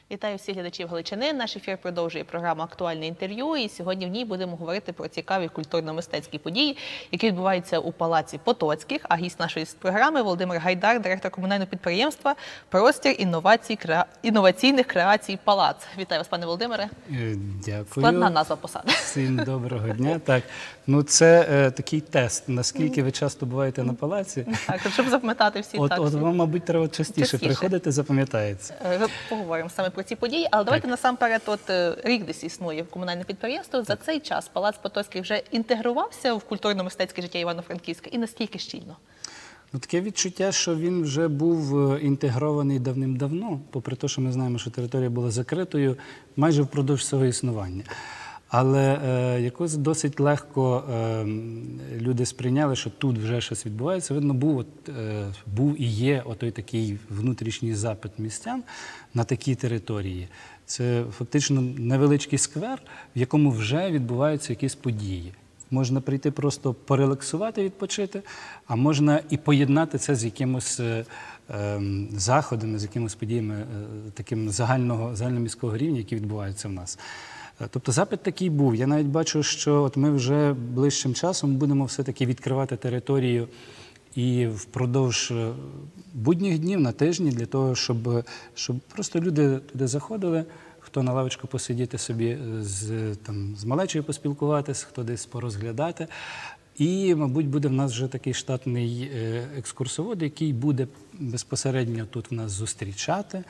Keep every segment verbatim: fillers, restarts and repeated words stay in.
Вітаю всіх глядачів Галичини. Наш ефір продовжує програма «Актуальне інтерв'ю». І сьогодні в ній будемо говорити про цікаві культурно-мистецькі події, які відбуваються у Палаці Потоцьких. А гість нашої програми – Володимир Гайдар, директор комунального підприємства «Простір інновацій, кре... інноваційних креацій Палац». Вітаю вас, пане Володимире. Дякую. Складна назва посади. Всім доброго дня. Так, ну це е, такий тест, наскільки ви часто буваєте на Палаці. Так, щоб запам'ятати всі. От, так, от всі. вам, мабуть, треба частіше, Частіше. приходити, запам'ятається. Е, Поговоримо саме про ці події, але давайте насамперед, от е, рік десь існує комунальне підприємство. За цей час Палац Потоцький вже інтегрувався в культурно-мистецьке життя Івано-Франківська і наскільки щільно? Ну, таке відчуття, що він вже був інтегрований давним-давно, попри те, що ми знаємо, що територія була закритою майже впродовж свого існування. Але е, якось досить легко е, люди сприйняли, що тут вже щось відбувається. Видно, був, от, е, був і є отой такий внутрішній запит містян на такій території. Це фактично невеличкий сквер, в якому вже відбуваються якісь події. Можна прийти просто порелаксувати, відпочити, а можна і поєднати це з якимось е, е, заходами, з якимось подіями е, таким загального, загальноміського рівня, які відбуваються в нас. Тобто запит такий був. Я навіть бачу, що от ми вже ближчим часом будемо все-таки відкривати територію і впродовж будніх днів, на тижні, для того, щоб, щоб просто люди туди заходили, хто на лавочку посидіти собі, з, там, з малечою поспілкуватись, хто десь порозглядати. І, мабуть, буде в нас вже такий штатний екскурсовод, який буде безпосередньо тут в нас зустрічати,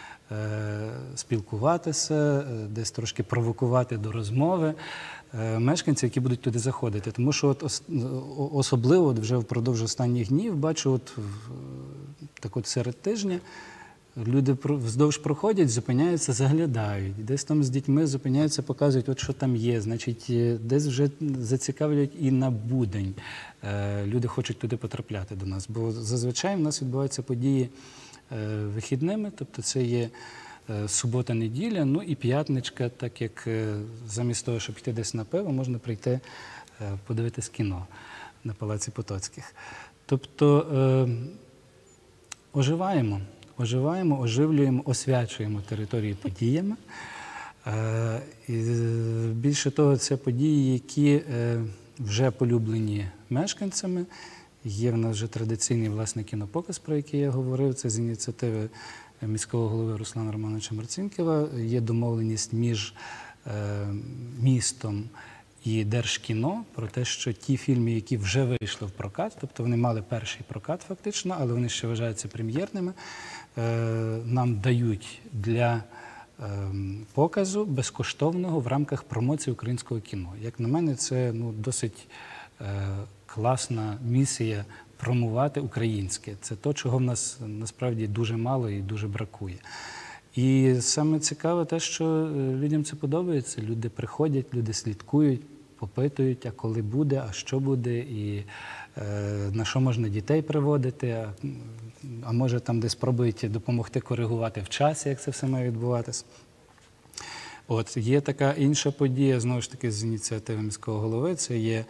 спілкуватися, десь трошки провокувати до розмови мешканців, які будуть туди заходити. Тому що от особливо от вже впродовж останніх днів бачу, от, так от серед тижня люди вздовж проходять, зупиняються, заглядають. Десь там з дітьми зупиняються, показують, от що там є. Значить, десь вже зацікавлять і на будень. Люди хочуть туди потрапляти до нас. Бо зазвичай в нас відбуваються події вихідними, тобто це є субота-неділя, ну і п'ятничка, так як замість того, щоб йти десь на пиво, можна прийти подивитись кіно на Палаці Потоцьких. Тобто оживаємо, оживаємо, оживлюємо, освячуємо території подіями. І більше того, це події, які вже полюблені мешканцями. Є в нас вже традиційний, власне, кінопоказ, про який я говорив. Це з ініціативи міського голови Руслана Романовича Марцінкєва. Є домовленість між е, містом і Держкіно про те, що ті фільми, які вже вийшли в прокат, тобто вони мали перший прокат фактично, але вони ще вважаються прем'єрними, е, нам дають для е, показу безкоштовного в рамках промоції українського кіно. Як на мене, це ну, досить е, класна місія промувати українське. Це те, чого в нас насправді дуже мало і дуже бракує. І саме цікаве те, що людям це подобається. Люди приходять, люди слідкують, попитують, а коли буде, а що буде, і е, на що можна дітей приводити, а, а може там десь пробують допомогти коригувати в часі, як це все має відбуватися. От, є така інша подія, знову ж таки, з ініціативи міського голови, це є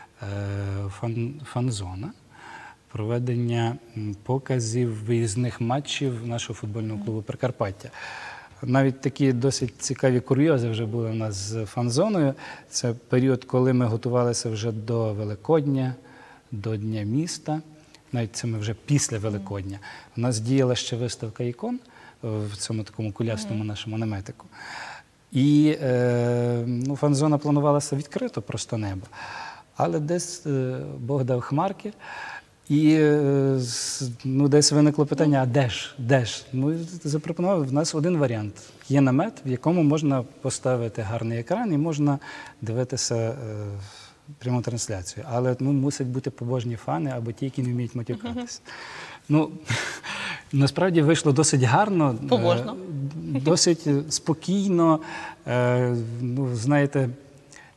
Фан, фан-зона, проведення показів виїзних матчів нашого футбольного клубу «Прикарпаття». Навіть такі досить цікаві курйози вже були у нас з фан-зоною. Це період, коли ми готувалися вже до Великодня, до Дня міста. Навіть це ми вже після Великодня. У нас діяла ще виставка ікон в цьому такому кулястому нашому наметику. І е, ну, фан-зона планувалася відкрито, просто небо. Але десь е, Бог дав хмарки, і е, ну, десь виникло питання, а де ж, де ж? Ну, запропонував в нас один варіант. Є намет, в якому можна поставити гарний екран і можна дивитися е, пряму трансляцію. Але ну, мусять бути побожні фани або ті, які не вміють матюкатися. Ну, насправді вийшло досить гарно, побожно. Е, досить спокійно, е, ну, знаєте,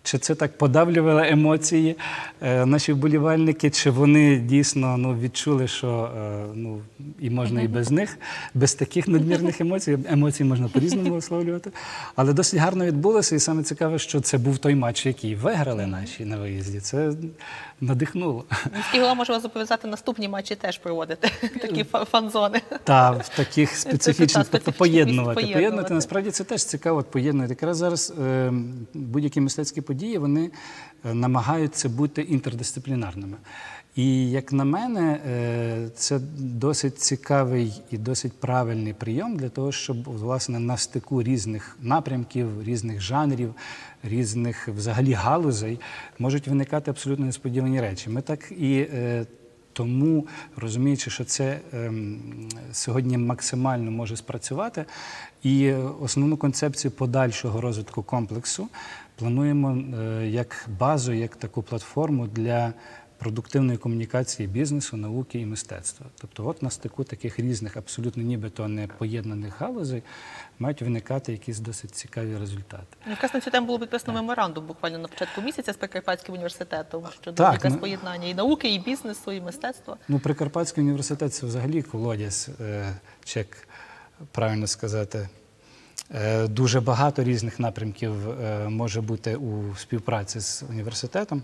чи це так подавлювало емоції е, наші вболівальники, чи вони дійсно ну, відчули, що е, ну, і можна і без них, без таких надмірних емоцій. Емоції можна по-різному висловлювати. Але досить гарно відбулося, і саме цікаве, що це був той матч, який виграли наші на виїзді. Це надихнуло. Міський голова може вас зобов'язати наступні матчі теж проводити, такі фан-зони. Та, в таких специфічних, Та, тобто специфічних поєднувати. місць Поєднувати, насправді, це теж цікаво, от поєднувати. Якраз зараз е, будь-які мистецькі події, вони е, намагаються бути інтердисциплінарними. І, як на мене, е, це досить цікавий і досить правильний прийом для того, щоб, власне, на стику різних напрямків, різних жанрів, різних, взагалі, галузей можуть виникати абсолютно несподівані речі. Ми так і е, тому, розуміючи, що це е, сьогодні максимально може спрацювати, і основну концепцію подальшого розвитку комплексу плануємо е, як базу, як таку платформу для продуктивної комунікації бізнесу, науки і мистецтва. Тобто от на стику таких різних, абсолютно нібито не поєднаних галузей мають виникати якісь досить цікаві результати. Якраз на цю тему було підписано меморандум буквально на початку місяця з Прикарпатським університетом щодо Так, якраз ну, поєднання і науки, і бізнесу, і мистецтва. Ну, Прикарпатський університет – це взагалі колодязь, е, чи як правильно сказати, е, дуже багато різних напрямків е, може бути у співпраці з університетом.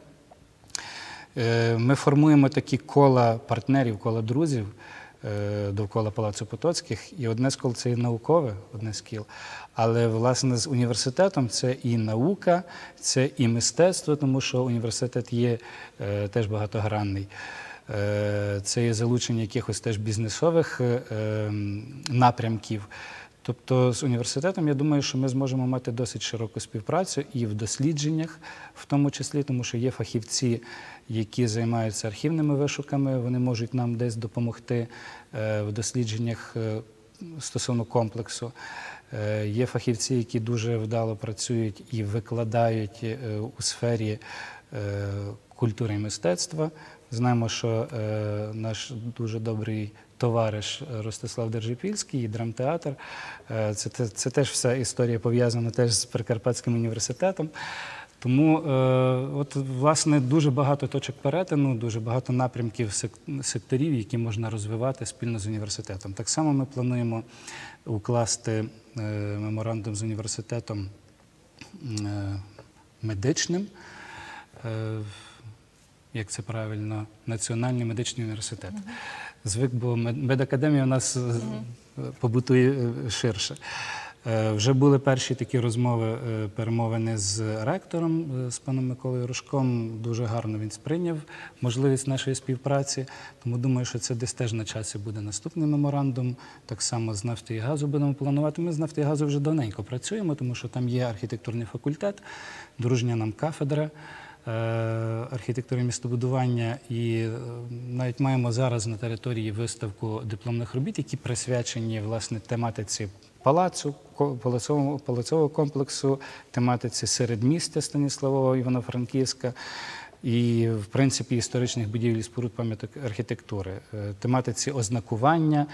Ми формуємо такі кола партнерів, кола друзів довкола Палацу Потоцьких. І одне з кол – це і наукове, одне з кіл. Але, власне, з університетом це і наука, це і мистецтво, тому що університет є теж багатогранний. Це є залучення якихось теж бізнесових напрямків. Тобто з університетом, я думаю, що ми зможемо мати досить широку співпрацю і в дослідженнях, в тому числі, тому що є фахівці, які займаються архівними вишуками, вони можуть нам десь допомогти в дослідженнях стосовно комплексу. Є фахівці, які дуже вдало працюють і викладають у сфері культури і мистецтва. Знаємо, що наш дуже добрий товариш Ростислав Держипільський і драмтеатр. Це, це, це теж вся історія пов'язана теж з Прикарпатським університетом. Тому, от, власне, дуже багато точок перетину, дуже багато напрямків секторів, які можна розвивати спільно з університетом. Так само ми плануємо укласти меморандум з університетом медичним, як це правильно, Національний медичний університет. Звик, бо медакадемія у нас побутує ширше. Вже були перші такі розмови, перемовини з ректором, з паном Миколою Рожком. Дуже гарно він сприйняв можливість нашої співпраці. Тому думаю, що це десь теж на часі буде наступний меморандум. Так само з «Нафти і газу» будемо планувати. Ми з «Нафти і газу» вже давненько працюємо, тому що там є архітектурний факультет, дружня нам кафедра архітектури і містобудування, і навіть маємо зараз на території виставку дипломних робіт, які присвячені, власне, тематиці палацу, палацового, палацового комплексу, тематиці середмістя Станіславова, Івано-Франківська і, в принципі, історичних будівель і споруд пам'яток архітектури, тематиці ознакування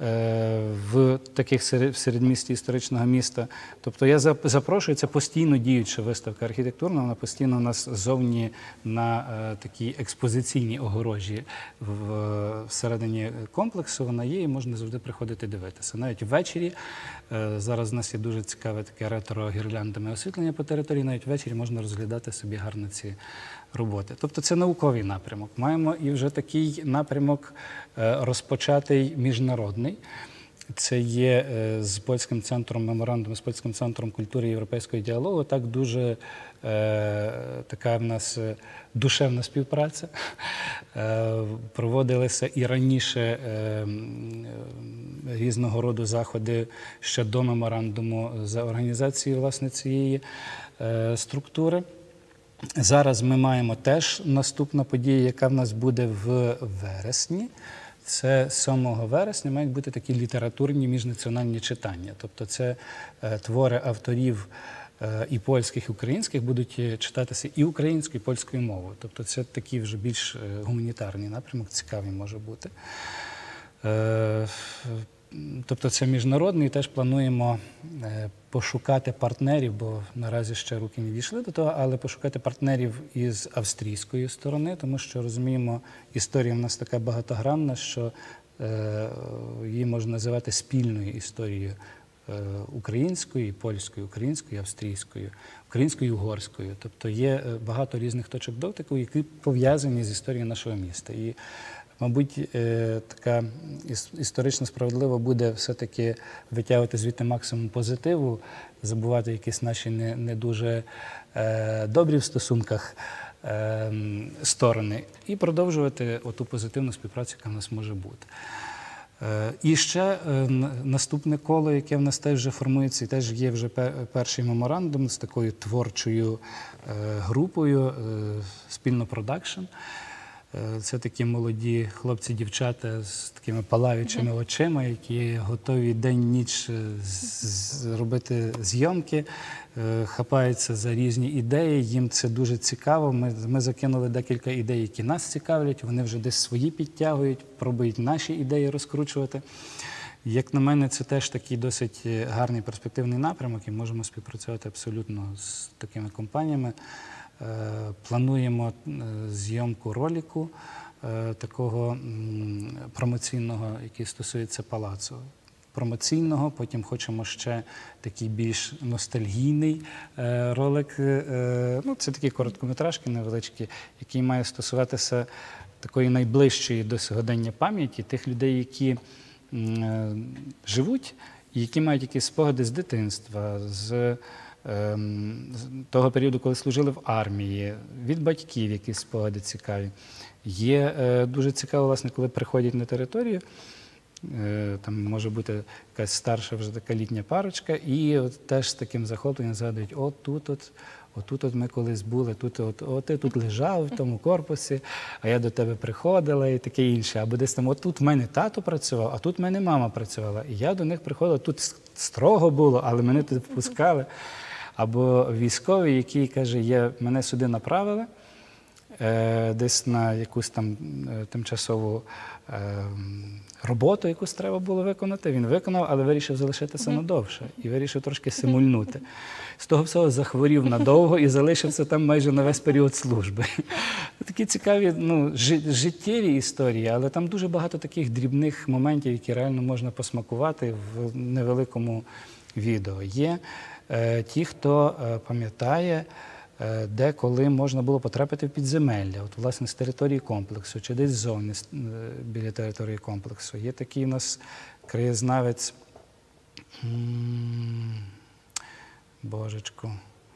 в таких середмісті історичного міста. Тобто я запрошую, це постійно діюча виставка архітектурна, вона постійно у нас зовні на такій експозиційній огорожі всередині комплексу, вона є і можна завжди приходити дивитися. Навіть ввечері, зараз у нас є дуже цікаве таке ретро-гірляндами освітлення по території, навіть ввечері можна розглядати собі гарно ці роботи. Тобто це науковий напрямок. Маємо і вже такий напрямок розпочатий міжнародний. Це є з польським центром меморандум, з польським центром культури і європейського діалогу. Так дуже е, така в нас душевна співпраця. Е, проводилися і раніше е, різного роду заходи ще до меморандуму за організацією, власне, цієї е, структури. Зараз ми маємо теж наступну подію, яка в нас буде в вересні. Це сьомого вересня мають бути такі літературні міжнаціональні читання. Тобто це е, твори авторів е, і польських, і українських будуть читатися і українською, і польською мовою. Тобто це такий вже більш гуманітарний напрямок, цікавий може бути. Е, тобто це міжнародний, теж плануємо е, пошукати партнерів, бо наразі ще руки не дійшли до того, але пошукати партнерів із австрійської сторони, тому що, розуміємо, історія в нас така багатогранна, що е, її можна називати спільною історією е, українською, польською, українською, австрійською, українською, угорською. Тобто є е, багато різних точок дотику, які пов'язані з історією нашого міста. І мабуть, е, така історично справедливо буде все-таки витягувати звідти максимум позитиву, забувати якісь наші не, не дуже е, добрі в стосунках е, сторони і продовжувати оту позитивну співпрацю, яка в нас може бути. Е, і ще е, наступне коло, яке в нас теж вже формується, і теж є вже перший меморандум з такою творчою е, групою, е, спільно продакшн. Це такі молоді хлопці-дівчата з такими палаючими очима, які готові день-ніч робити зйомки, хапаються за різні ідеї, їм це дуже цікаво. Ми, ми закинули декілька ідей, які нас цікавлять, вони вже десь свої підтягують, пробують наші ідеї розкручувати. Як на мене, це теж такий досить гарний перспективний напрямок, і можемо співпрацювати абсолютно з такими компаніями. Плануємо зйомку ролику такого промоційного, який стосується палацу. Промоційного, потім хочемо ще такий більш ностальгійний ролик. Ну, це такі короткометражки невеличкі, який має стосуватися такої найближчої до сьогодення пам'яті тих людей, які живуть і які мають якісь спогади з дитинства, з того періоду, коли служили в армії, від батьків якісь спогади цікаві. Є е, дуже цікаво, власне, коли приходять на територію, е, там може бути якась старша вже така літня парочка, і от теж з таким захопленням згадують, от тут от, отут от ми колись були, тут от, от ти тут лежав в тому корпусі, а я до тебе приходила і таке інше. Або десь там, от тут в мене тато працював, а тут в мене мама працювала. І я до них приходила, тут строго було, але мене тут впускали. Або військовий, який каже, я, мене сюди направили, е, десь на якусь там е, тимчасову е, роботу, якусь треба було виконати. Він виконав, але вирішив залишитися надовше і вирішив трошки симульнути. З того всього захворів надовго і залишився там майже на весь період служби. Такі цікаві, ну, життєві історії, але там дуже багато таких дрібних моментів, які реально можна посмакувати в невеликому відео. Є ті, хто пам'ятає, де, коли можна було потрапити в підземелля, от, власне, з території комплексу, чи десь ззовні біля території комплексу. Є такий у нас краєзнавець, божечку,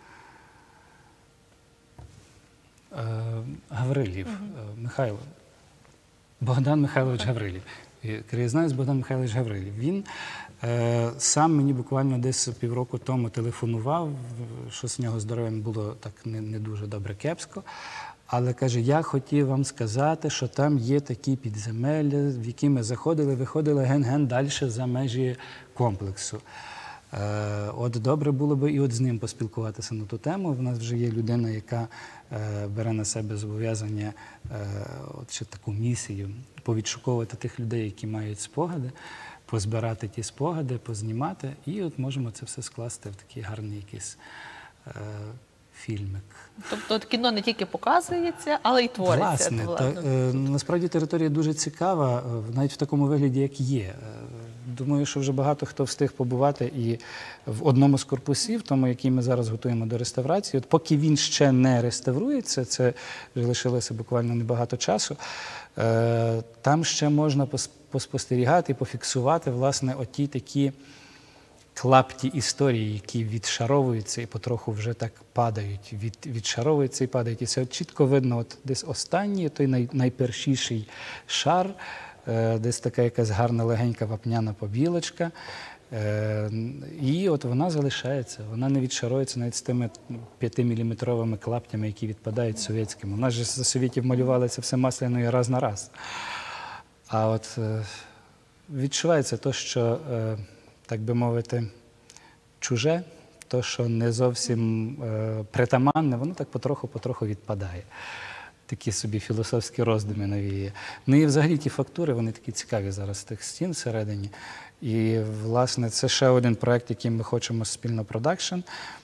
Гаврилів, Михайло, Богдан Михайлович Гаврилів. Краєзнавець Богдан Михайлович Гаврилів. Він е, сам мені буквально десь півроку тому телефонував, що з нього здоров'ям було так не, не дуже добре, кепсько. Але каже, я хотів вам сказати, що там є такі підземелля, в які ми заходили, виходили ген-ген далі за межі комплексу. Е, от добре було би і от з ним поспілкуватися на ту тему. В нас вже є людина, яка е, бере на себе зобов'язання, е, от ще таку місію, повідшуковувати тих людей, які мають спогади, позбирати ті спогади, познімати, і от можемо це все скласти в такий гарний якийсь е, фільмик. Тобто кіно не тільки показується, але й твориться. Власне, то, та, е, насправді територія дуже цікава, навіть в такому вигляді, як є. Думаю, що вже багато хто встиг побувати і в одному з корпусів, тому, який ми зараз готуємо до реставрації. От поки він ще не реставрується, це вже лишилося буквально небагато часу, е, там ще можна поспостерігати і пофіксувати, власне, оті такі клапті історії, які відшаровуються і потроху вже так падають, від, відшаровуються і падають. І це от чітко видно, от десь останній, той най, найпершіший шар, е, десь така якась гарна легенька вапняна побілочка. Е, і от вона залишається, вона не відшарується навіть з тими п'ятиміліметровими клаптями, які відпадають совєтськими. У нас же за совєтів малювали це все масляною раз на раз. А от е, відчувається те, що, е, так би мовити, чуже, то, що не зовсім е, притаманне, воно так потроху-потроху відпадає. Такі собі філософські роздуми навіє. Ну і взагалі ті фактури, вони такі цікаві зараз з тих стін всередині. І, власне, це ще один проєкт, який ми хочемо спільно продакшн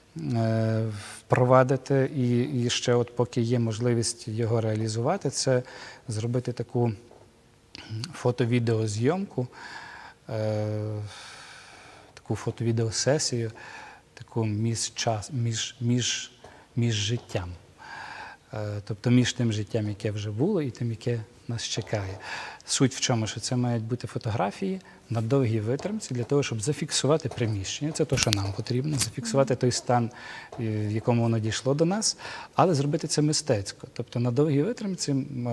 впровадити. І, і ще от поки є можливість його реалізувати, це зробити таку фото-відеозйомку, е, таку фото-відеосесію, таку між, час, між, між, між життям. Е, тобто між тим життям, яке вже було, і тим, яке нас чекає. Суть в чому, що це мають бути фотографії на довгій витримці для того, щоб зафіксувати приміщення. Це те, що нам потрібно, зафіксувати той стан, в якому воно дійшло до нас, але зробити це мистецько. Тобто на довгій витримці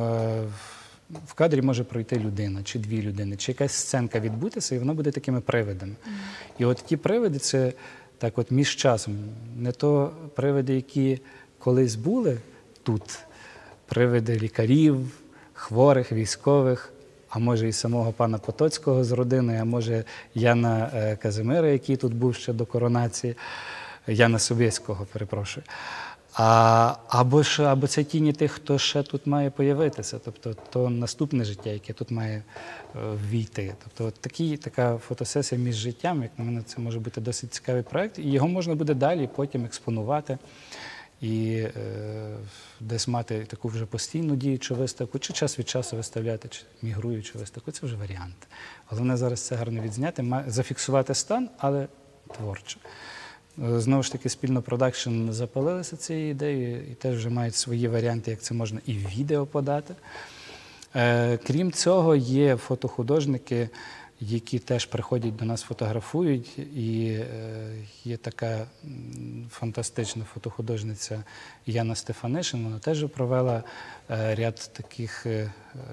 в кадрі може пройти людина, чи дві людини, чи якась сценка відбутися, і вона буде такими привидами. І от ті привиди – це так от між часом. Не то привиди, які колись були тут, привиди лікарів, хворих, військових, а може і самого пана Потоцького з родиною, а може Яна Казимира, який тут був ще до коронації, Яна Собєського, перепрошую. А, або, ж, або це тіні тих, хто ще тут має появитися, тобто то наступне життя, яке тут має е, ввійти. Тобто от такі, така фотосесія між життям, як на мене, це може бути досить цікавий проєкт, і його можна буде далі потім експонувати і е, десь мати таку вже постійну діючу виставку, чи час від часу виставляти, чи мігруючу виставку. Це вже варіант. Головне зараз це гарно відзняти, зафіксувати стан, але творчо. Знову ж таки, спільно продакшн запалилися цією ідеєю і теж вже мають свої варіанти, як це можна і в відео подати. Е, крім цього, є фотохудожники, які теж приходять до нас, фотографують. І е, є така фантастична фотохудожниця Яна Стефанишин. Вона теж провела е, ряд таких е,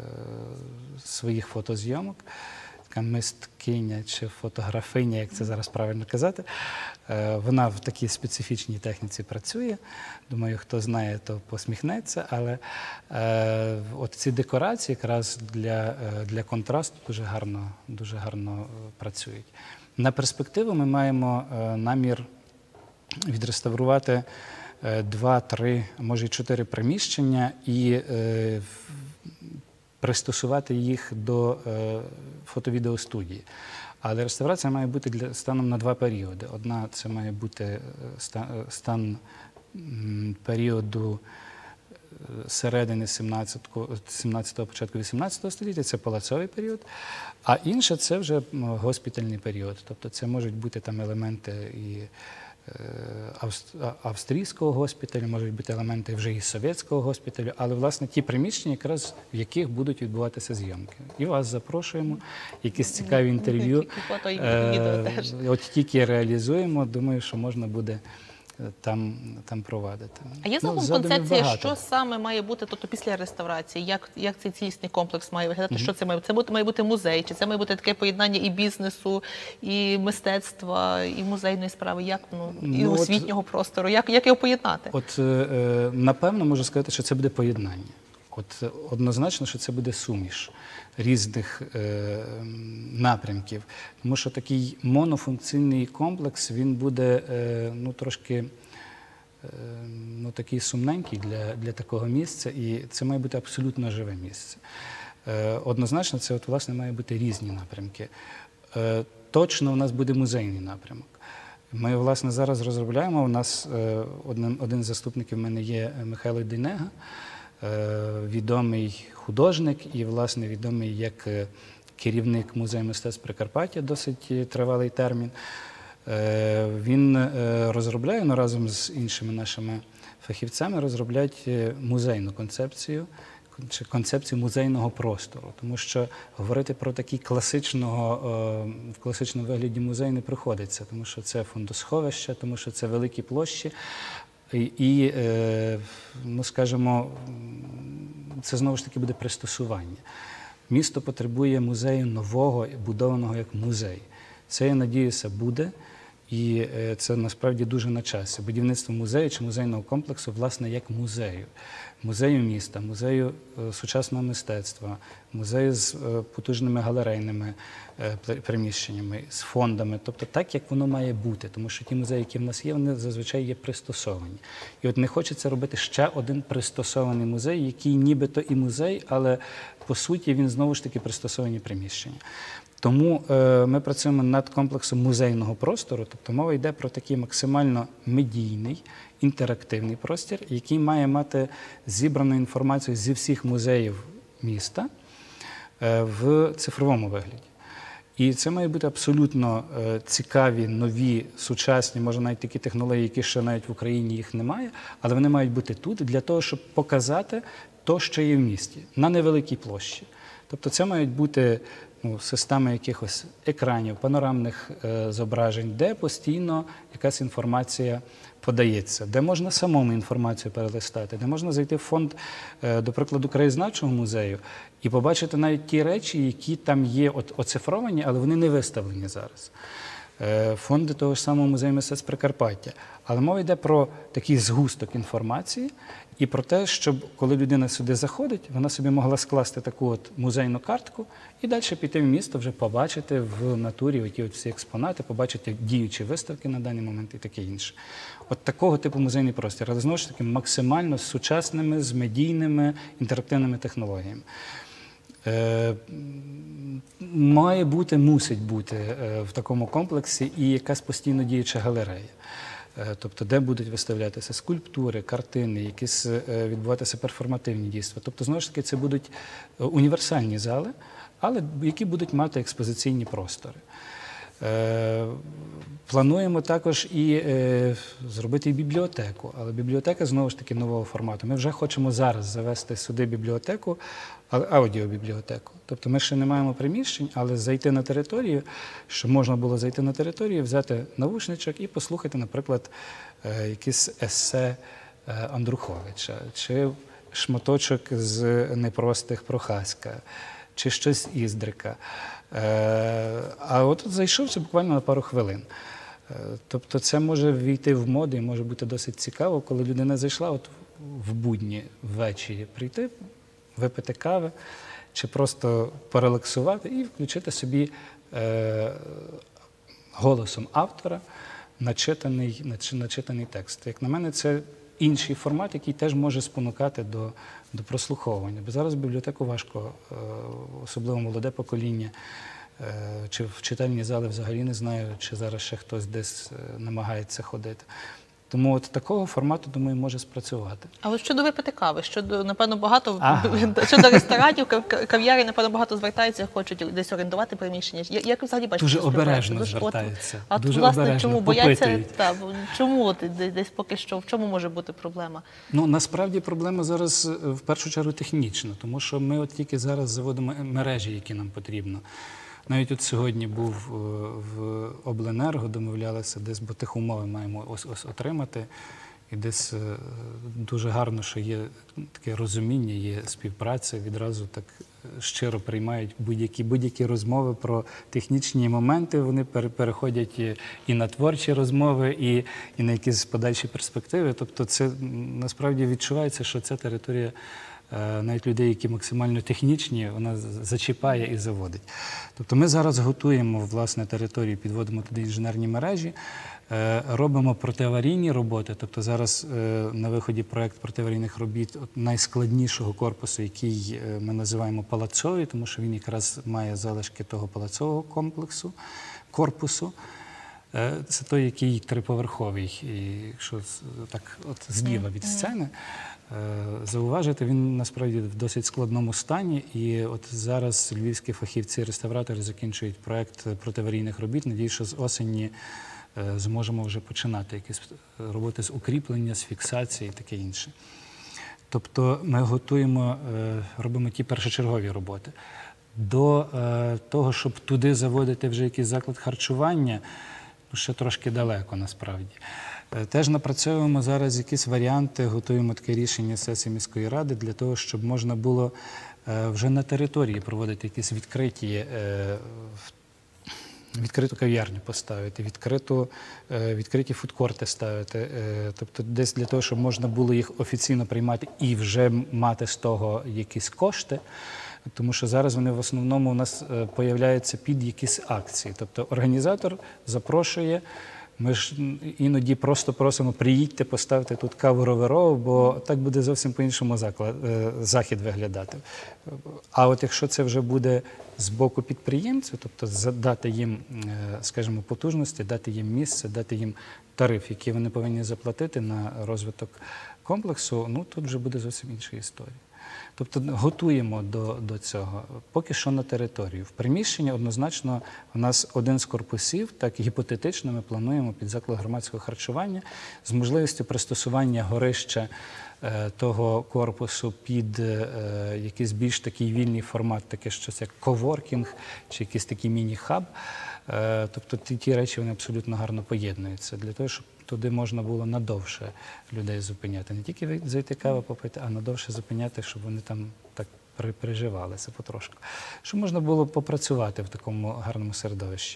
своїх фотозйомок. Така мисткиня чи фотографиня, як це зараз правильно казати. Вона в такій специфічній техніці працює. Думаю, хто знає, то посміхнеться. Але е, от ці декорації якраз для, для контрасту дуже гарно, дуже гарно працюють. На перспективу ми маємо е, намір відреставрувати е, два, три, може й чотири приміщення і е, пристосувати їх до е, фото-відеостудії. Але реставрація має бути для, станом на два періоди. Одна – це має бути стан, стан м, періоду середини сімнадцятого, початку вісімнадцятого століття, це палацовий період, а інша – це вже госпітальний період. Тобто це можуть бути там елементи і австрійського госпіталю, можуть бути елементи вже і совєтського госпіталю, але, власне, ті приміщення, якраз в яких будуть відбуватися зйомки. І вас запрошуємо, якісь цікаві інтерв'ю. От тільки реалізуємо, думаю, що можна буде там, там провадити. А є загалом ну, концепція, що саме має бути тобто, після реставрації? Як, як цей цілісний комплекс має виглядати? Mm-hmm. Що це має бути? Це має бути музей? Чи це має бути таке поєднання і бізнесу, і мистецтва, і музейної справи? Як, ну, і ну, освітнього от, простору? Як, як його поєднати? От, е, напевно, можу сказати, що це буде поєднання. От, однозначно, що це буде суміш різних е, напрямків. Тому що такий монофункційний комплекс, він буде е, ну, трошки е, ну, такий сумненький для, для такого місця, і це має бути абсолютно живе місце. Е, однозначно, це от, власне, має бути різні напрямки. Е, точно у нас буде музейний напрямок. Ми, власне, зараз розробляємо, у нас е, один, один з заступників в мене є Михайло Дейнега, відомий художник і, власне, відомий як керівник Музею мистецтв Прикарпаття, досить тривалий термін. Він розробляє, ну, разом з іншими нашими фахівцями, розробляють музейну концепцію, чи концепцію музейного простору. Тому що говорити про такий класичного, в класичному вигляді музей не приходиться, тому що це фондосховище, тому що це великі площі. І, ну, скажімо, це знову ж таки буде пристосування. Місто потребує музею нового, будованого як музей. Це, я надіюся, буде, і це насправді дуже на часі. Будівництво музею чи музейного комплексу, власне, як музею. Музею міста, музею сучасного мистецтва, музею з потужними галерейними приміщеннями, з фондами. Тобто так, як воно має бути. Тому що ті музеї, які в нас є, вони зазвичай є пристосовані. І от не хочеться робити ще один пристосований музей, який нібито і музей, але по суті він знову ж таки пристосовані приміщення. Тому е, ми працюємо над комплексом музейного простору, тобто мова йде про такий максимально медійний, інтерактивний простір, який має мати зібрану інформацію зі всіх музеїв міста е, в цифровому вигляді. І це мають бути абсолютно е, цікаві, нові, сучасні, може навіть такі технології, які ще навіть в Україні їх немає, але вони мають бути тут для того, щоб показати то, що є в місті, на невеликій площі. Тобто це мають бути ну, системи якихось екранів, панорамних е, зображень, де постійно якась інформація подається, де можна самому інформацію перелистати, де можна зайти в фонд, е, до прикладу, краєзнавчого музею і побачити навіть ті речі, які там є от, оцифровані, але вони не виставлені зараз. Е, фонди того ж самого музею мистецтв Прикарпаття. Але мова йде про такий згусток інформації і про те, щоб коли людина сюди заходить, вона собі могла скласти таку от музейну картку і далі піти в місто, вже побачити в натурі оті от всі експонати, побачити діючі виставки на даний момент і таке інше. От такого типу музейний простір, але знову ж таки максимально з сучасними, з медійними, інтерактивними технологіями. Е, має бути, мусить бути е, в такому комплексі і якась постійно діюча галерея. Тобто, де будуть виставлятися скульптури, картини, якісь відбуватися перформативні дійства. Тобто, знову ж таки, це будуть універсальні зали, але які будуть мати експозиційні простори. Плануємо також і зробити і бібліотеку, але бібліотека, знову ж таки, нового формату. Ми вже хочемо зараз завести сюди бібліотеку, аудіобібліотеку. Тобто ми ще не маємо приміщень, але зайти на територію, щоб можна було зайти на територію, взяти навушничок і послухати, наприклад, якісь есе Андруховича, чи шматочок з непростих Прохаська, чи щось Іздрика. А от зайшов це буквально на пару хвилин. Тобто це може ввійти в моду і може бути досить цікаво, коли людина зайшла от в будні ввечері прийти, випити кави, чи просто порелаксувати і включити собі е, голосом автора начитаний, начитаний текст. Як на мене, це інший формат, який теж може спонукати до, до прослуховування. Бо зараз в бібліотеку важко, е, особливо молоде покоління, е, чи в читальні зали взагалі не знаю, чи зараз ще хтось десь намагається ходити. Тому от такого формату, думаю, може спрацювати. А от щодо випити кави, щодо, напевно, багато, Ага. щодо ресторанів, кав'ярні, напевно, багато звертаються, хочуть десь орендувати приміщення. Я- Як ви взагалі бачите? Дуже цю співпрацю? обережно Дуже- от- звертаються, А от, дуже власне, обережно, чому бояться? попитують. Та, бо чому от де- десь поки що, в чому може бути проблема? Ну, насправді проблема зараз е, в першу чергу технічна, тому що ми от тільки зараз заводимо мережі, які нам потрібно. Навіть от сьогодні був е, в Обленерго, домовлялися десь, бо тих умови маємо ось, ось отримати. І десь е, дуже гарно, що є таке розуміння, є співпраця, відразу так щиро приймають будь-які будь-які розмови про технічні моменти, вони пере- переходять і, і на творчі розмови, і, і на якісь подальші перспективи. Тобто це м, насправді відчувається, що ця територія е, навіть людей, які максимально технічні, вона з- зачіпає і заводить. Тобто ми зараз готуємо власне територію, підводимо туди інженерні мережі, е, робимо протиаварійні роботи. Тобто зараз е, на виході проєкт протиаварійних робіт от найскладнішого корпусу, який е, ми називаємо палацовий, тому що він якраз має залишки того палацового комплексу, корпусу. Е, Це той, який триповерховий, і якщо з- так от зліва від сцени е, зауважити, він насправді в досить складному стані. І от зараз львівські фахівці-реставратори закінчують проєкт протиаварійних робіт. Надіюсь, що з осені е, зможемо вже починати якісь роботи з укріплення, з фіксації і таке інше. Тобто ми готуємо, е, робимо ті першочергові роботи. До е, того, щоб туди заводити вже якийсь заклад харчування, ну, ще трошки далеко насправді. Е, Теж напрацьовуємо зараз якісь варіанти, готуємо таке рішення сесії міської ради для того, щоб можна було е, вже на території проводити якісь відкриті, е, в- відкриту кав'ярню поставити, відкриту, е, відкриті фудкорти ставити. е, Тобто десь для того, щоб можна було їх офіційно приймати і вже мати з того якісь кошти. Тому що зараз вони в основному у нас е, появляються під якісь акції. Тобто організатор запрошує, Ми ж іноді просто просимо, приїдьте, поставте тут каву роверову, бо так буде зовсім по-іншому заклад, захід виглядати. А от якщо це вже буде з боку підприємців, тобто дати їм, скажімо, потужності, дати їм місце, дати їм тариф, який вони повинні заплатити на розвиток комплексу, ну тут вже буде зовсім інша історія. Тобто готуємо до, до цього. Поки що на територію. В приміщенні однозначно у нас один з корпусів, так гіпотетично ми плануємо під заклад громадського харчування з можливістю пристосування горища е, того корпусу під е, якийсь більш такий вільний формат, таке щось як коворкінг чи якийсь такий міні-хаб. Е, тобто ті, ті речі вони абсолютно гарно поєднуються для того, щоб туди можна було надовше людей зупиняти. Не тільки зайти каву попити, а надовше зупиняти, щоб вони там так приживалися потрошку. Щоб можна було попрацювати в такому гарному середовищі.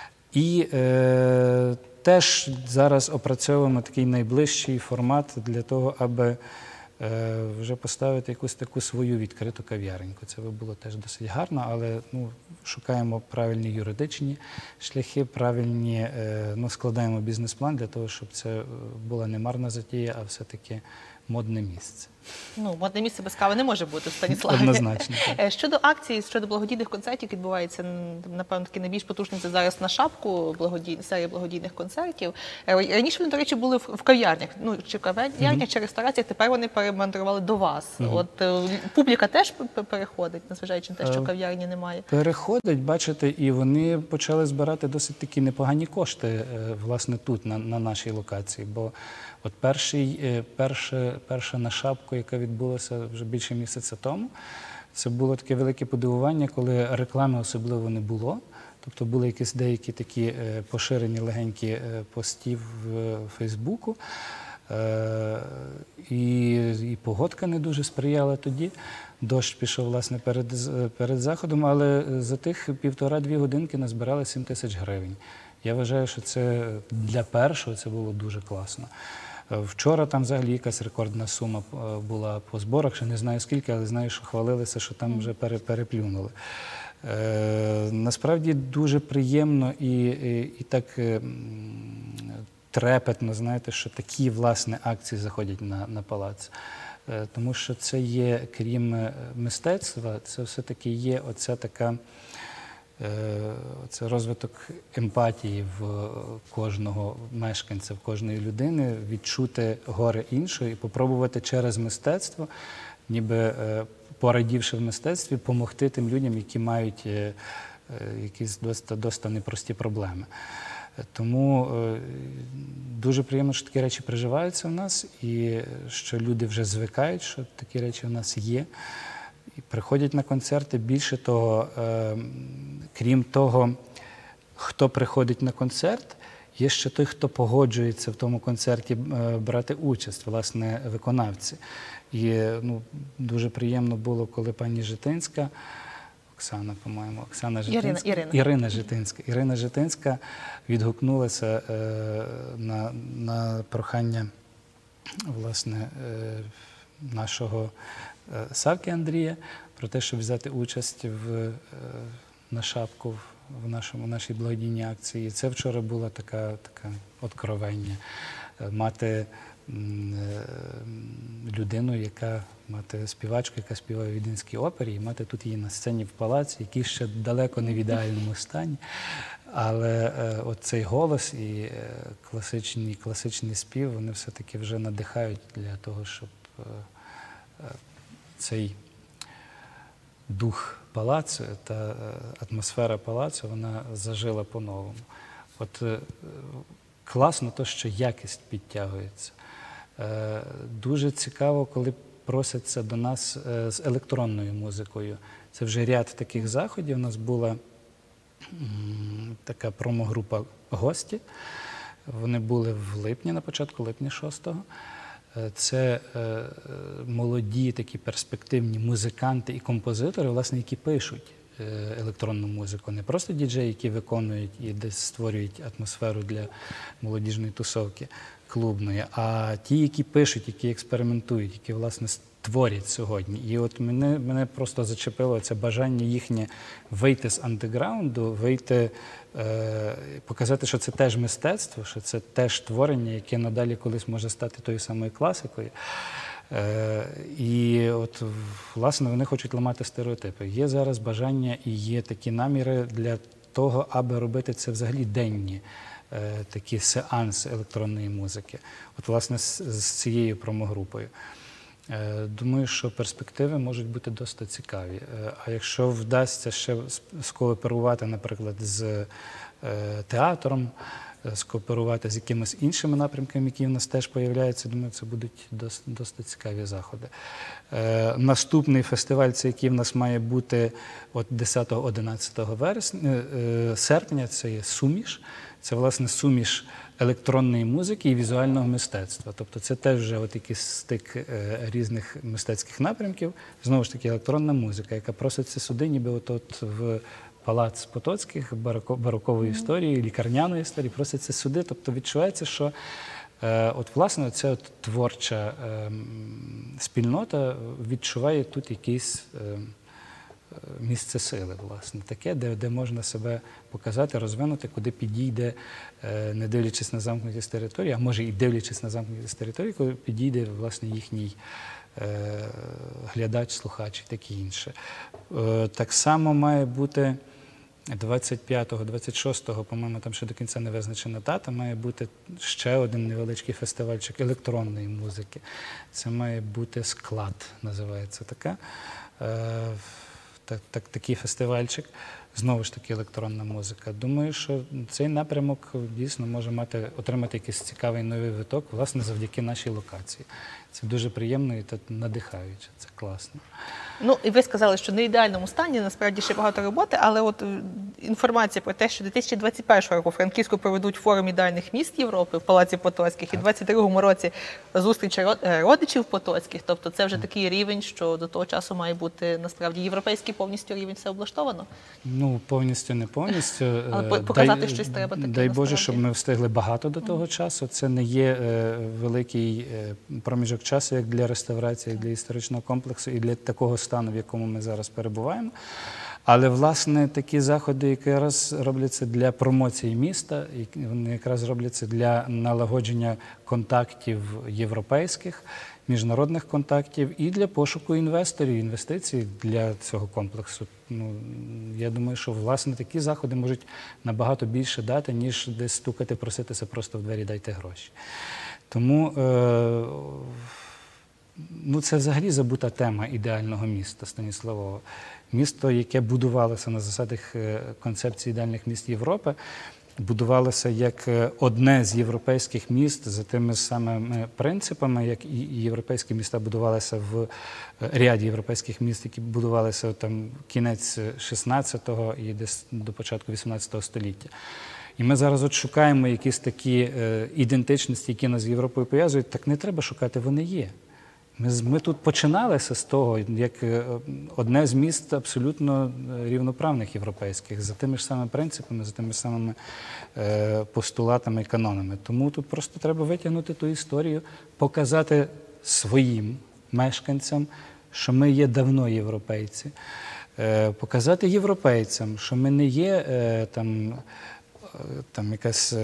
І е, теж зараз опрацьовуємо такий найближчий формат для того, аби е, вже поставити якусь таку свою відкриту кав'яреньку. Це би було теж досить гарно, але ну, шукаємо правильні юридичні шляхи, правильні, е, ну, складаємо бізнес-план для того, щоб це була не марна затія, а все-таки модне місце. Ну, модне місце без кави не може бути в Станіславі. Однозначно. Так. Щодо акцій, щодо благодійних концертів, які відбуваються, напевно, таки найбільш потужний це зараз на Шапку, благодій... серія благодійних концертів. Раніше вони, до речі, були в кав'ярнях, ну, чи в кав'ярнях, mm-hmm. чи рестораціях, тепер вони перемандрували до вас. Mm-hmm. От е, публіка теж переходить, незважаючи на те, що кав'ярні немає? Переходить, бачите, і вони почали збирати досить такі непогані кошти, власне, тут, на, на нашій локації, бо от перший, перше, перша на Шапку, яка відбулася вже більше місяця тому, це було таке велике подивування, коли реклами особливо не було. Тобто були якісь деякі такі поширені легенькі пости в Фейсбуку. І, і погодка не дуже сприяла тоді. Дощ пішов, власне, перед, перед заходом, але за тих півтора-дві годинки назбирали сім тисяч гривень. Я вважаю, що це для першого це було дуже класно. Вчора там взагалі якась рекордна сума була по зборах, ще не знаю скільки, але знаю, що хвалилися, що там вже переплюнули. Е, насправді дуже приємно і, і, і так е, трепетно, знаєте, що такі, власне, акції заходять на, на палац. Е, тому що це є, крім мистецтва, це все-таки є оця така Це розвиток емпатії в кожного мешканця, в кожної людини, відчути горе іншої і попробувати через мистецтво, ніби порадівши в мистецтві, допомогти тим людям, які мають якісь досить, досить непрості проблеми. Тому дуже приємно, що такі речі приживаються в нас і що люди вже звикають, що такі речі в нас є. І приходять на концерти. Більше того, е, крім того, хто приходить на концерт, є ще той, хто погоджується в тому концерті е, брати участь, власне, виконавці. І ну, дуже приємно було, коли пані Житинська, Оксана, по-моєму, Оксана Житинська, Ірина, Ірина. Ірина Житинська, Ірина Житинська відгукнулася е, на, на прохання, власне, е, нашого Савки Андрія про те, щоб взяти участь в, на Шапку в нашому, нашій благодійній акції. І це вчора було таке така откровення. Мати людину, яка, мати співачку, яка співає в Віденській опері, і мати тут її на сцені в палаці, який ще далеко не в ідеальному стані. Але е, от цей голос і е, класичний, класичний спів, вони все-таки вже надихають для того, щоб е, цей дух палацу та атмосфера палацу, вона зажила по-новому. От класно те, що якість підтягується. Дуже цікаво, коли просяться до нас з електронною музикою. Це вже ряд таких заходів. У нас була така промо-група «Гості». Вони були в липні, на початку липня шостого. Це е, молоді, такі перспективні музиканти і композитори, власне, які пишуть е, електронну музику. Не просто діджеї, які виконують і десь створюють атмосферу для молодіжної тусовки. клубної, а ті, які пишуть, які експериментують, які, власне, творять сьогодні. І от мене, мене просто зачепило це бажання їхнє вийти з андеграунду, вийти, е, показати, що це теж мистецтво, що це теж творення, яке надалі колись може стати тою самою класикою. Е, і от, власне, вони хочуть ламати стереотипи. Є зараз бажання і є такі наміри для того, аби робити це взагалі денні е, такі сеанси електронної музики. От, власне, з, з цією промогрупою. Е, думаю, що перспективи можуть бути досить цікаві. Е, а якщо вдасться ще скооперувати, наприклад, з е, театром, скооперувати з якимись іншими напрямками, які в нас теж появляються, думаю, це будуть досить, досить цікаві заходи. Е, наступний фестиваль, це який в нас має бути от десятого-одинадцятого вересня, е, серпня, це є суміш. Це, власне, суміш електронної музики і візуального мистецтва. Тобто це теж вже от якийсь стик е, різних мистецьких напрямків. Знову ж таки, електронна музика, яка проситься сюди, ніби от, от в Палац Потоцьких, барокової історії, лікарняної історії, проситься сюди. Тобто відчувається, що е, от, власне, ця от творча е, спільнота відчуває тут якийсь е, місце сили, власне, таке, де, де можна себе показати, розвинути, куди підійде, е, не дивлячись на замкнутість території, а може і дивлячись на замкнутість території, коли підійде, власне, їхній е, глядач, слухач і таке інше. Е, так само має бути двадцять п'ятого, двадцять шостого, по-моєму, там ще до кінця не визначена дата, має бути ще один невеличкий фестивальчик електронної музики. Це має бути «Склад», називається така. Е, так, так, такий фестивальчик. Знову ж таки, електронна музика. Думаю, що цей напрямок дійсно може мати, отримати якийсь цікавий новий виток, власне, завдяки нашій локації. Це дуже приємно і надихаюче, це класно. Ну, і ви сказали, що не в ідеальному стані, насправді ще багато роботи, але от інформація про те, що дві тисячі двадцять першого року у Франківську проведуть форум ідеальних міст Європи в Палаці Потоцьких, і в двадцять другому році зустріч родичів Потоцьких, тобто це вже такий рівень, що до того часу має бути, насправді, європейський повністю рівень, все облаштовано? Ну, повністю, не повністю. Але показати дай, щось треба таке, дай Боже, насправді. щоб ми встигли багато до того mm. часу. Це не є е, великий е, проміжок часу, як для реставрації, як для історичного комплексу і для такого стану, в якому ми зараз перебуваємо. Але, власне, такі заходи якраз робляться для промоції міста, вони якраз робляться для налагодження контактів європейських, міжнародних контактів і для пошуку інвесторів, інвестицій для цього комплексу. Ну, я думаю, що, власне, такі заходи можуть набагато більше дати, ніж десь стукати, проситися просто в двері, дайте гроші. Тому е ну, це взагалі забута тема ідеального міста Станіславова. Місто, яке будувалося на засадах концепції ідеальних міст Європи, будувалося як одне з європейських міст за тими самими принципами, як і європейські міста будувалися в ряді європейських міст, які будувалися там кінець шістнадцятого і десь до початку вісімнадцятого століття. І ми зараз от шукаємо якісь такі е, ідентичності, які нас з Європою пов'язують. Так не треба шукати, вони є. Ми, ми тут починалися з того, як одне з міст абсолютно рівноправних європейських, за тими ж самими принципами, за тими ж самими е, постулатами і канонами. Тому тут просто треба витягнути ту історію, показати своїм мешканцям, що ми є давно європейці, е, показати європейцям, що ми не є е, там, там якась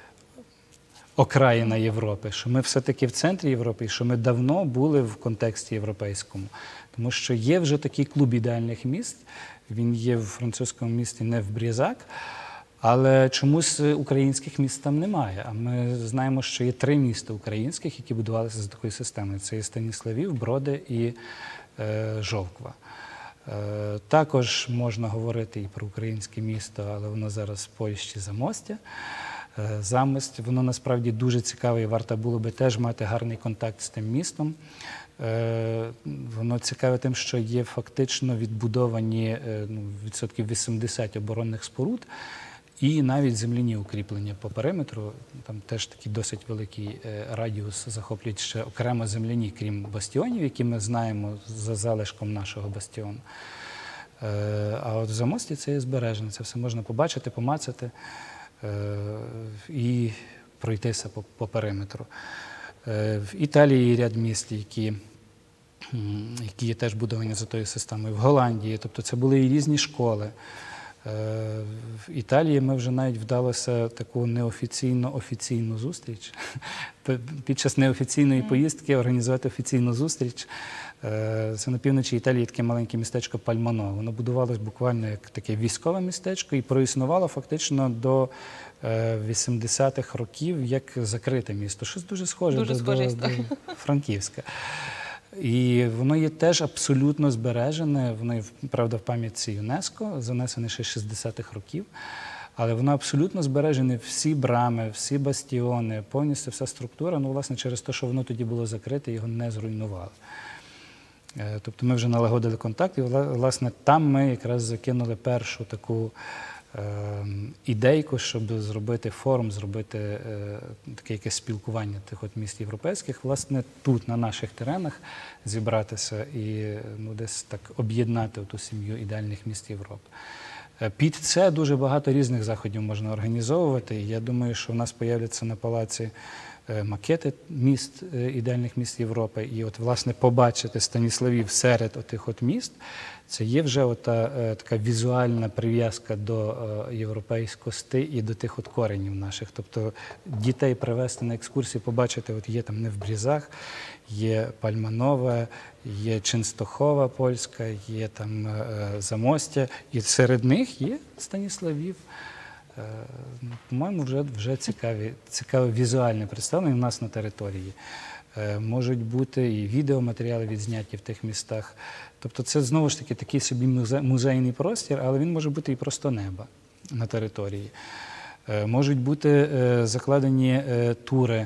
окраїна Європи, що ми все-таки в центрі Європи і що ми давно були в контексті європейському. Тому що є вже такий клуб ідеальних міст, він є в французькому місті, не в Брізак, але чомусь українських міст там немає. А ми знаємо, що є три міста українських, які будувалися за такою системою. Це є Станіславів, Броди і е, Жовква. Е, також можна говорити і про українське місто, але воно зараз в Польщі Замостя. Замість, воно насправді дуже цікаве і варто було би теж мати гарний контакт з тим містом. Воно цікаве тим, що є фактично відбудовані ну, відсотків вісімдесят оборонних споруд і навіть земляні укріплення по периметру. Там теж такий досить великий радіус захоплюють ще окремо земляні, крім бастіонів, які ми знаємо за залишком нашого бастіону. А от в Замості це є збережено, це все можна побачити, помацати. І пройтися по, по периметру. В Італії є ряд міст, які, які є теж будовані за тою системою, в Голландії, тобто це були і різні школи. В Італії ми вже навіть вдалося таку неофіційно-офіційну зустріч. Під час неофіційної поїздки організувати офіційну зустріч. Це на півночі Італії таке маленьке містечко Пальмано. Воно будувалось буквально як таке військове містечко і проіснувало фактично до вісімдесятих років як закрите місто. Щось дуже схоже дуже до, схоже до, до Франківська. І воно є теж абсолютно збережене, воно, правда, в пам'ятці ЮНЕСКО, занесене ще з шістдесятих років, але воно абсолютно збережене, всі брами, всі бастіони, повністю вся структура, ну, власне, через те, що воно тоді було закрите, його не зруйнували. Тобто ми вже налагодили контакт, і, власне, там ми якраз закинули першу таку ідейку, щоб зробити форум, зробити таке якесь спілкування тих от міст європейських, власне, тут, на наших теренах, зібратися і ну, десь так об'єднати ту сім'ю ідеальних міст Європи. Під це дуже багато різних заходів можна організовувати. Я думаю, що в нас появляться на палаці макети міст, ідеальних міст Європи. І от, власне, побачити Станіславів серед отих от міст, це є вже ота, така візуальна прив'язка до європейськості і до тих от коренів наших. Тобто дітей привезти на екскурсії, побачити, от є там Невбрізах, є Пальманове, є Ченстохова польська, є там Замостя, і серед них є Станіславів. По-моєму, вже, вже цікаві, цікаве візуальне представлення у нас на території. Можуть бути і відеоматеріали відзняті в тих містах. Тобто це, знову ж таки, такий собі музейний простір, але він може бути і просто неба на території. Можуть бути закладені тури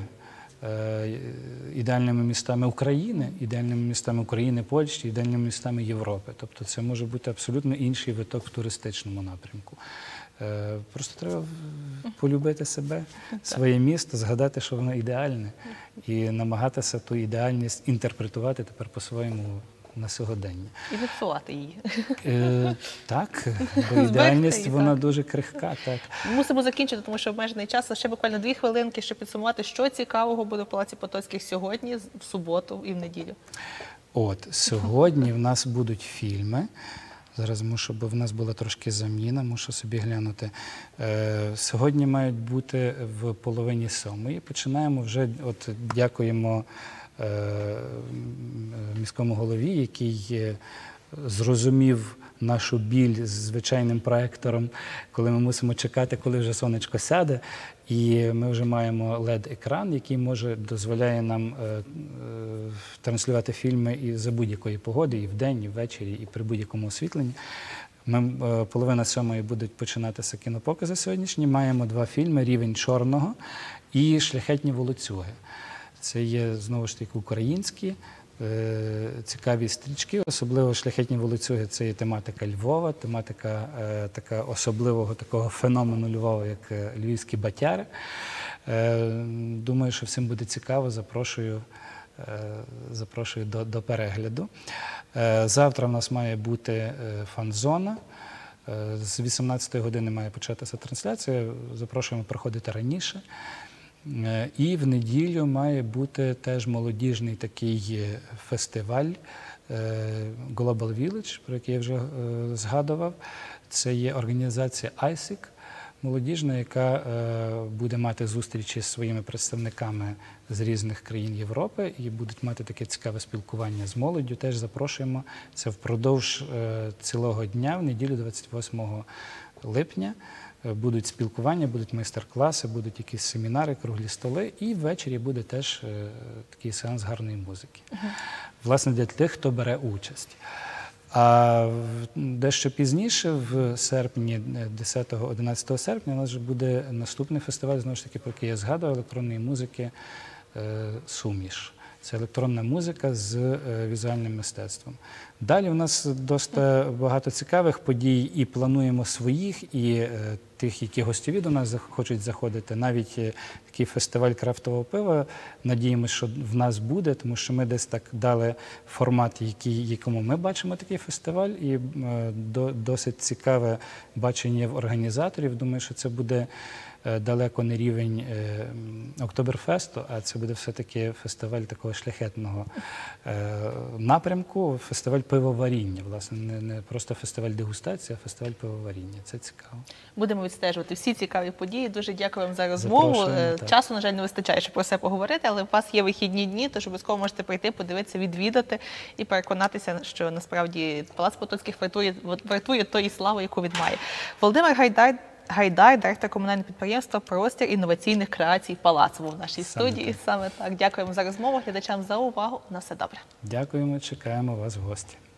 ідеальними містами України, ідеальними містами України, Польщі, ідеальними містами Європи. Тобто це може бути абсолютно інший виток в туристичному напрямку. Просто треба полюбити себе, своє місто, згадати, що воно ідеальне, і намагатися ту ідеальність інтерпретувати тепер по-своєму на сьогодення. І відсувати її. Е, так, бо ідеальність, вона так. дуже крихка. Так. Мусимо закінчити, тому що обмежений час. Ще буквально дві хвилинки, щоб підсумувати, що цікавого буде в Палаці Потоцьких сьогодні, в суботу і в неділю. От, сьогодні в нас будуть фільми. Зараз мушу, бо в нас була трошки заміна, мушу собі глянути. Е, сьогодні мають бути в половині сьомої. Починаємо вже, от дякуємо е, міському голові, який зрозумів нашу біль з звичайним проектором, коли ми мусимо чекати, коли вже сонечко сяде. І ми вже маємо лед-екран, який може, дозволяє нам е, е, транслювати фільми і за будь-якої погоди, і вдень, і ввечері, і при будь-якому освітленні. Ми, е, половина сьомої будуть починатися кінопокази сьогоднішні. Маємо два фільми «Рівень чорного» і «Шляхетні волоцюги». Це є, знову ж таки, українські, е, цікаві стрічки, особливо «Шляхетні волоцюги» – це є тематика Львова, тематика е, така особливого такого феномену Львова, як е, львівські батяри. Е, думаю, що всім буде цікаво, запрошую, е, запрошую до, до перегляду. Е, завтра в нас має бути е, фан-зона. Е, з вісімнадцятої години має початися трансляція, запрошуємо приходити раніше. І в неділю має бути теж молодіжний такий фестиваль Global Village, про який я вже згадував. Це є організація айсік молодіжна, яка буде мати зустрічі з своїми представниками з різних країн Європи і будуть мати таке цікаве спілкування з молоддю. Теж запрошуємо. Це впродовж цілого дня, в неділю двадцять восьмого липня. Будуть спілкування, будуть майстер-класи, будуть якісь семінари, круглі столи, і ввечері буде теж е, такий сеанс гарної музики. Uh-huh. Власне, для тих, хто бере участь. А дещо пізніше, в серпні, десятого-одинадцятого серпня, у нас вже буде наступний фестиваль, знову ж таки, про який я згадував, електронної музики е, «Суміш». Це електронна музика з е, візуальним мистецтвом. Далі у нас досить багато цікавих подій, і плануємо своїх, і е, тих, які гостєві до нас зах- хочуть заходити. Навіть е, такий фестиваль крафтового пива, надіємося, що в нас буде, тому що ми десь так дали формат, який, якому ми бачимо такий фестиваль, і е, до, досить цікаве бачення в організаторів. Думаю, що це буде е, далеко не рівень е, м, Октоберфесту, а це буде все-таки фестиваль такого шляхетного е, напрямку, фестиваль пивоваріння, власне, не, не просто фестиваль дегустації, а фестиваль пивоваріння. Це цікаво. Будемо відстежувати всі цікаві події. Дуже дякую вам за розмову. Запрошуємо, Е, так. Часу, на жаль, не вистачає, щоб про це поговорити, але у вас є вихідні дні, тож обов'язково можете прийти, подивитися, відвідати і переконатися, що насправді Палац Потоцьких вартує, вартує тої слави, яку він має. Володимир Гайдар, Гайдар, директор комунального підприємства «Простір інноваційних креацій Палац» був в нашій Саме студії. так. Саме так. Дякуємо за розмову. Глядачам за увагу. На все добре. Дякуємо, чекаємо вас в гості.